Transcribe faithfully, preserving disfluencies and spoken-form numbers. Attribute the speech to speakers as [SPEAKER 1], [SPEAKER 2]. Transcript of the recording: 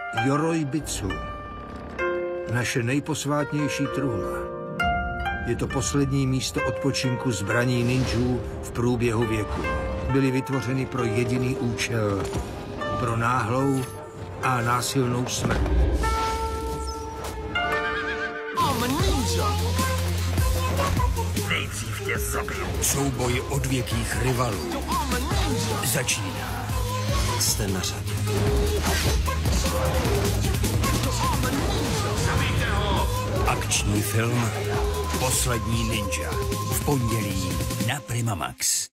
[SPEAKER 1] Yoroi-Bitsu. Naše nejposvátnější trůna. Je to poslední místo odpočinku zbraní ninjů v průběhu věku. Byly vytvořeny pro jediný účel. Pro náhlou a násilnou smrt.
[SPEAKER 2] Nejdřív tě zabiju. Souboj odvěkých rivalů začíná. Jste na řadě. Akční film Poslední ninja. V pondělí na Prima Max.